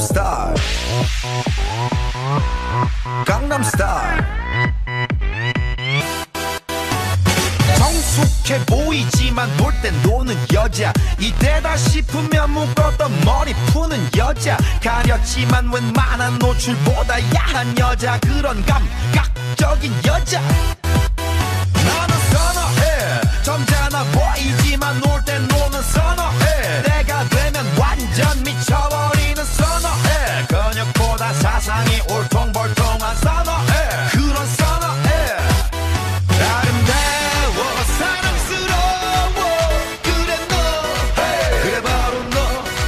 스타일 강남 스타일 성숙해 보이지만 놀 땐 노는 여자 이때다 싶으면 묶었던 머리 푸는 여자 가렸지만 웬만한 노출보다 야한 여자 그런 감각적인 여자 나는 선어해 점잖아 보이지만 놀 땐 노는 선어해 내가 되면 완전 미쳐버리는 선어해 근육보다 사상이 울퉁불퉁한 선어해 그런 선어해 아름다워 사랑스러워 그래 너 그래 바로 너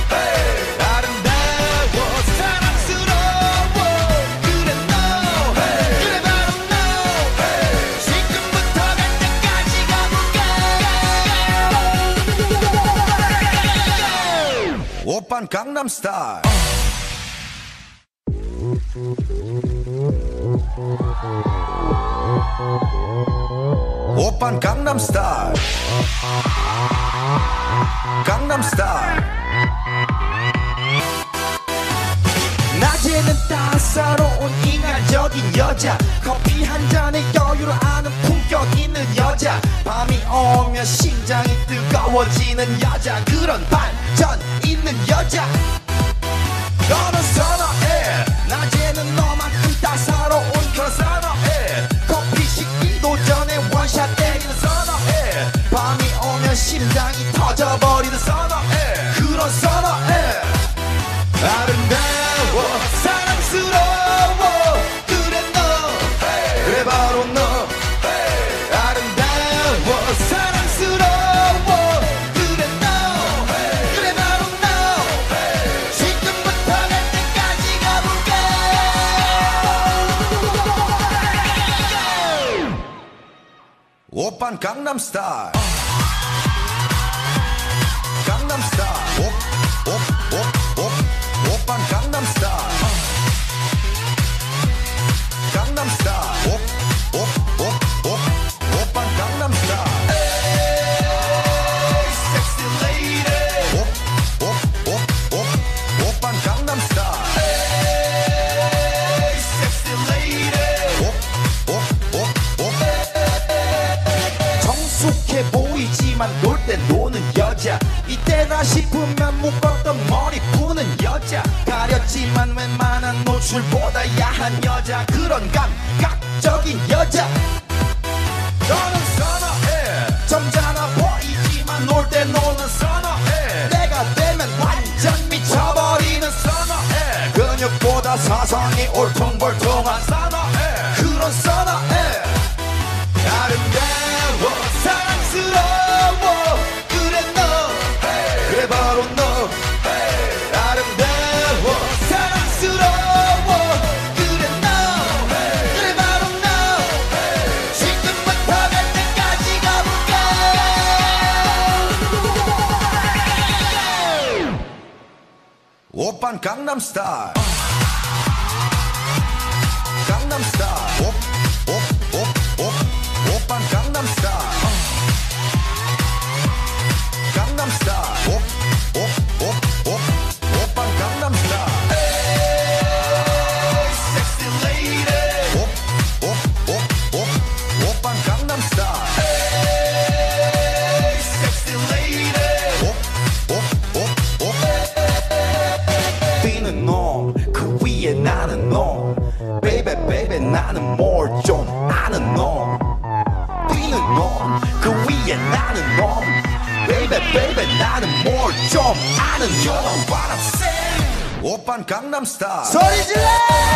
아름다워 사랑스러워 그래 너 그래 바로 너 지금부터 갈 때까지 가볼까 오빤 강남 스타일 오빤 강남 스타일 강남 스타일 낮에는 따사로운 인간적인 여자 커피 한 잔에 여유를 아는 품격 있는 여자 밤이 오면 심장이 뜨거워지는 여자 그런 반전 있는 여자 너는 선어해 낮에는 너만큼 따사로운 그런 선어해 커피 식기도 전에 원샷 때리는 선어해 밤이 오면 심장이 터져버리는 선어해 그런 선어해 아름다워 사랑스러워 그래 너 그래 바로 너 아름다워 사랑스러워 그래 너 그래 바로 너 지금부터 갈 때까지 가볼까 오빤 강남 스타일 강남 스타일 오빤 강남 스타일 강남 스타일 오빤 강남 스타일 에이 섹시 레이디 오빤 강남 스타일 에이 섹시 레이디 성숙해 보이지만 놀 때 노는 여자 이때다 싶으면 묶었던 머리 푸는 여자 가렸지만 웬만한 노출보다 야한 여자 그런 감각적인 여자 너는 선어해 점잖아 보이지만 놀 때 노는 선어해 내가 되면 완전 미쳐버리는 선어해 근육보다 사상이 울퉁불퉁한 선어해 그런 선어해 아름다워 사랑스러워 그래 너 그래 바로 너 아름다워 사랑스러워 그래 너 그래 바로 너 지금부터 갈 때까지 가볼까 오빤 강남 스타일 강남 스타일 오빤 강남 스타일 강남 스타일 오빤 강남 스타일 에이 섹시 레이디 오빤 강남 스타일 에이 섹시 레이디 뛰는 놈그 위에 나는 놈 베이베 베이베 나는 뭘 좀 아는 놈 뛰는 놈그 위에 나는 놈 베이베 베이베 나는 뭘 좀 아는 놈 What I'm saying 오빤 강남 스타일 소리 질러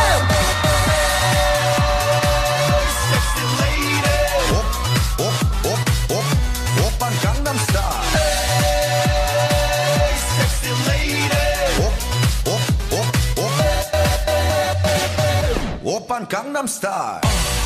섹시 레이디 오빤 강남 스타일 에이 섹시 레이디 오빤 강남 스타일